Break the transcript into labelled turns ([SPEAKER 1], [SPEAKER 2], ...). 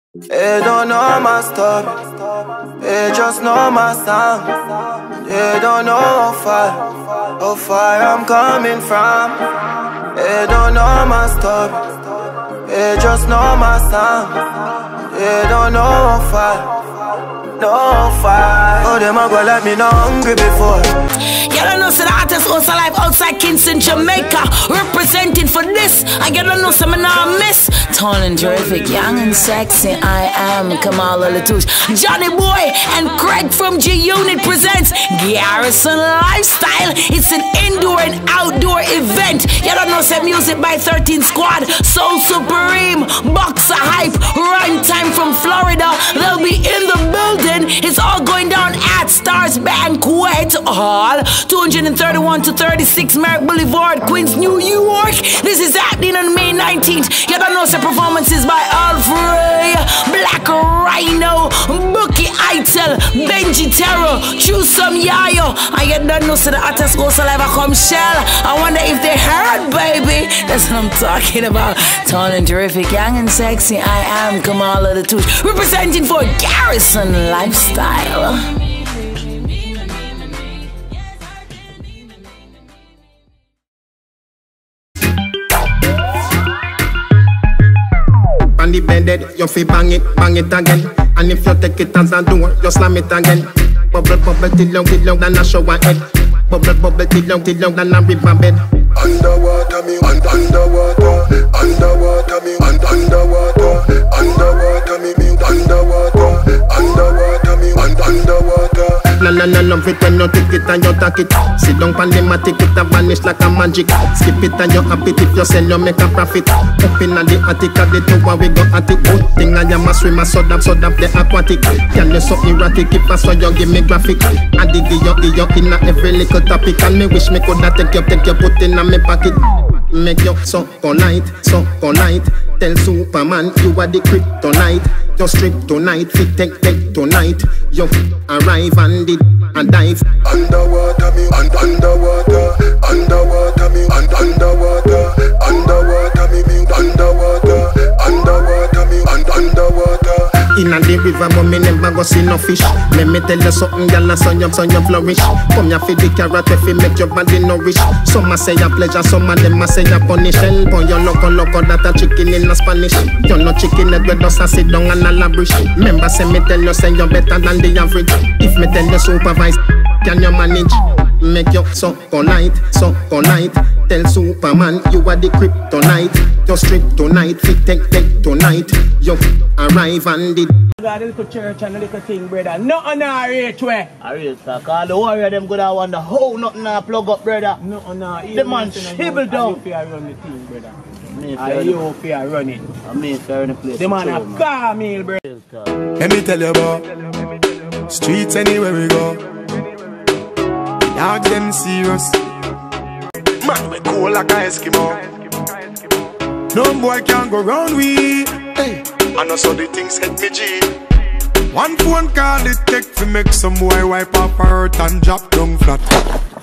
[SPEAKER 1] They don't know my story, they just know my sound. They don't know how far I'm coming from. They don't know my story, they just know my sound. They don't know how far. Oh, them a go let me know hungry before.
[SPEAKER 2] You don't know, so the artist also live outside Kingston, Jamaica, representing for this. I you don't know, so me now miss. Tall and terrific, young and sexy, I am Kamal Latouche. Johnny Boy and Craig from G-Unit presents Garrison Lifestyle. It's an indoor and outdoor event. You don't know, say music by 13 Squad, Soul Supreme, Boxer Hype, Run Time from Florida. They'll be in the building. It's all going down at Stars Banquet Hall, 231 to 36 Merrick Boulevard, Queens, New York. This is happening on May 19th. You don't know, some performances by Alfred, Black Rhino, Bookie Itel, Benji Terror, Chusum Yayo. And you don't know, so the artists also live a come shell. I wonder if they heard, baby. That's what I'm talking about. Tall and terrific, young and sexy, I am Kamala the Touche, representing for Garrison Lifestyle.
[SPEAKER 3] On the bed, you feel bang it again. And if you take it as a door, you slam it again. Bubble, bubble, till long, than a shower head. Bubble, bubble, till long, than a river bed. Underwater, me, underwater, underwater, me, underwater, underwater, me, underwater, underwater, me, underwater. No, love it when you take it and you take it. Sit down pan the matic, it a vanish like a magic. Skip it and you happy if you sell, you make a profit. Up in the attic, at the tower we go at it. Good thing I am a swimmer, so dap the aquatic. Can you so erratic, if I saw you give me graphic. I dig you in every little topic. And me wish me coulda take you, put in me pocket. Make you so polite. Tell Superman you are the kryptonite. Just strip tonight, fit take tonight. You arrive and did and dive. Underwater me, underwater, underwater me, underwater, underwater me, underwater, underwater me, underwater. In the river, but me never go see no fish. Let me tell you something, girl, so you flourish. Come here for the carrot, if you make your body nourish. Some a say a pleasure, some of them a say a punish. Hell, boy, you loco, that a chicken in a Spanish. You no chicken, it will just sit down and a labrish. Remember, say me tell you, say you better than the average. If me tell you supervise, can you manage? Make you so polite. Tell Superman you are the kryptonite. Just strip tonight, fit take tonight. You arrive and did.
[SPEAKER 4] Got a little church and a little thing, brother. Nothing a rich way.
[SPEAKER 5] A rich sir, cause the warrior them good I wonder how nothing a plug up, brother.
[SPEAKER 4] Nothing a.
[SPEAKER 5] The man shibble down.
[SPEAKER 4] You fear run the thing, brother.
[SPEAKER 5] You
[SPEAKER 4] fear run it.
[SPEAKER 5] I mean fair in the place.
[SPEAKER 4] The man a car meal, brother.
[SPEAKER 6] Let me tell you about streets anywhere we go. Dog them serious. Man, we cool like a Eskimo. No boy can go round we. Hey, I know so the things hit me G. One phone call it take to make some boy wipe up her hurt and drop down flat.